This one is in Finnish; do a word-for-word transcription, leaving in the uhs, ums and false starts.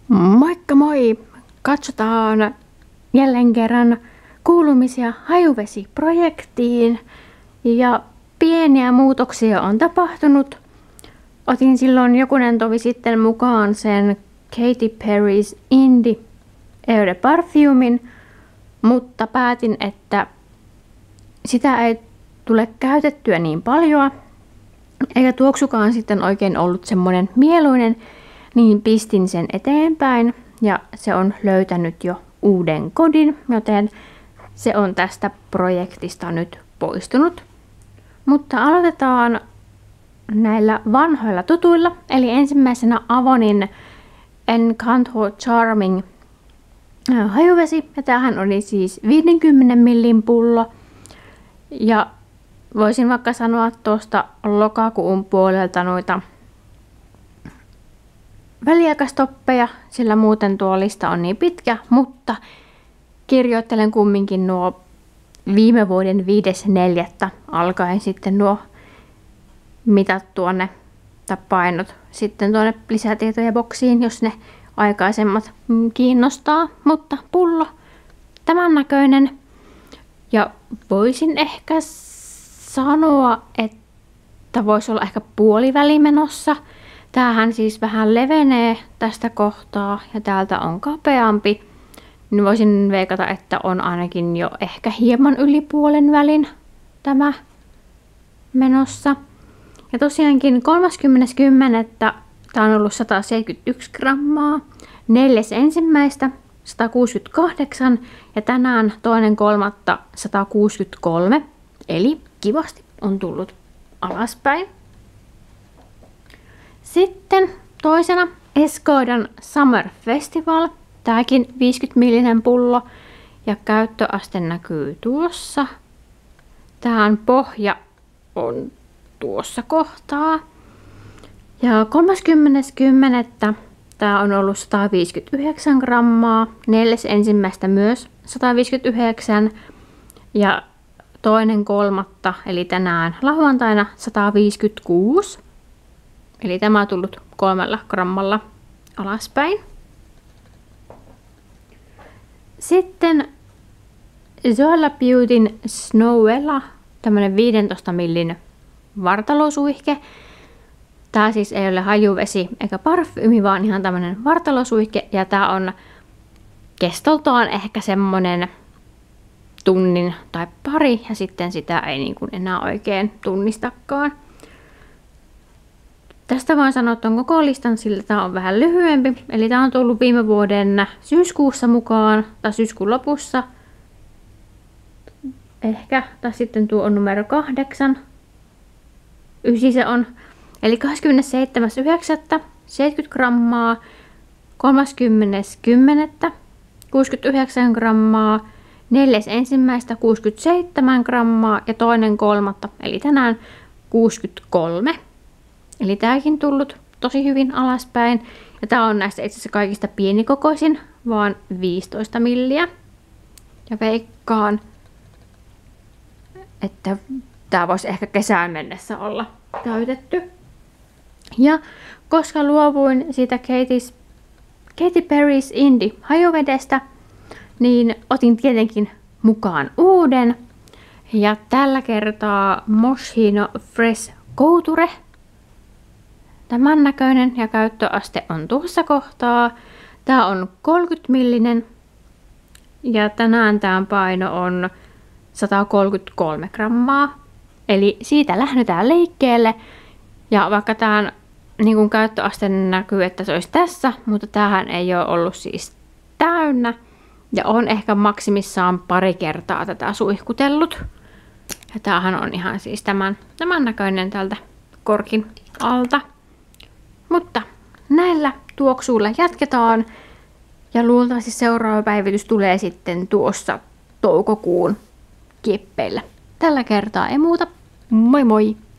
Moikka moi! Katsotaan jälleen kerran kuulumisia hajuvesiprojektiin ja pieniä muutoksia on tapahtunut. Otin silloin jokunen tovi sitten mukaan sen Katy Perry's Indie Eau de Parfumin, mutta päätin, että sitä ei tule käytettyä niin paljon, eikä tuoksukaan sitten oikein ollut semmoinen mieluinen, niin pistin sen eteenpäin ja se on löytänyt jo uuden kodin, joten se on tästä projektista nyt poistunut. Mutta aloitetaan näillä vanhoilla tutuilla, eli ensimmäisenä Avonin Encanto Charming hajuvesi, ja tämähän oli siis viidenkymmenen millin pullo, ja voisin vaikka sanoa tuosta lokakuun puolelta noita väliaikastoppeja, sillä muuten tuo lista on niin pitkä, mutta kirjoittelen kumminkin nuo viime vuoden viides neljättä alkaen sitten nuo mitat tuonne tai painot sitten tuonne lisätietoja boksiin, jos ne aikaisemmat kiinnostaa, mutta pullo tämän näköinen. Ja voisin ehkä sanoa, että voisi olla ehkä puoliväli menossa. Tämähän siis vähän levenee tästä kohtaa ja täältä on kapeampi. Niin voisin veikata, että on ainakin jo ehkä hieman yli puolen välin tämä menossa. Ja tosiaankin kolmaskymmenes kymmenettä tämä on ollut sata seitsemänkymmentäyksi grammaa, neljäs ensimmäistä sata kuusikymmentäkahdeksan ja tänään toinen kolmatta sata kuusikymmentäkolme, eli kivasti on tullut alaspäin. Sitten toisena Escodan Summer Festival, tämäkin viisikymmentä millinen pullo ja käyttöaste näkyy tuossa. Tähän pohja on tuossa kohtaa. Ja kolmaskymmenes kymmenettä tämä on ollut sata viisikymmentäyhdeksän grammaa, neljäs ensimmäistä myös sata viisikymmentäyhdeksän ja toinen kolmatta eli tänään lauantaina sata viisikymmentäkuusi. Eli tämä on tullut kolmella grammalla alaspäin. Sitten Zoella Beautyn Snowella, tämmönen viidentoista millin vartalosuihke. Tää siis ei ole hajuvesi eikä parfyymi, vaan ihan tämmönen vartalosuihke. Ja tää on kestoltaan ehkä semmonen tunnin tai pari. Ja sitten sitä ei niin kuin enää oikein tunnistakaan. Tästä voin sanoa tuon koko listan, sillä tämä on vähän lyhyempi. Eli tämä on tullut viime vuoden syyskuussa mukaan, tai syyskuun lopussa. Ehkä, tai sitten tuo on numero kahdeksan. Ysi se on. Eli kahdeskymmenesseitsemäs yhdeksättä seitsemänkymmentä grammaa, kolmaskymmenes kymmenettä kuusikymmentäyhdeksän grammaa, neljäs ensimmäistä kuusikymmentäseitsemän grammaa ja toinen kolmatta, eli tänään kuusikymmentäkolme. Eli tämäkin tullut tosi hyvin alaspäin. Ja tämä on näistä itse asiassa kaikista pienikokoisin, vaan viisitoista milliä. Ja veikkaan, että tämä voisi ehkä kesään mennessä olla täytetty. Ja koska luovuin siitä Katy's, Katy Perry's Indie hajuvedestä, niin otin tietenkin mukaan uuden. Ja tällä kertaa Moschino Fresh Couture. Tämän näköinen ja käyttöaste on tuossa kohtaa. Tämä on kolmekymmentä millinen ja tänään tämän paino on sata kolmekymmentäkolme grammaa. Eli siitä lähdetään liikkeelle. Ja vaikka tämän niin kuin käyttöaste näkyy, että se olisi tässä, mutta tämähän ei ole ollut siis täynnä. Ja on ehkä maksimissaan pari kertaa tätä suihkutellut. Ja tämähän on ihan siis tämän, tämän näköinen tältä korkin alta. Mutta näillä tuoksuilla jatketaan ja luultavasti seuraava päivitys tulee sitten tuossa toukokuun kieppeillä. Tällä kertaa ei muuta. Moi moi!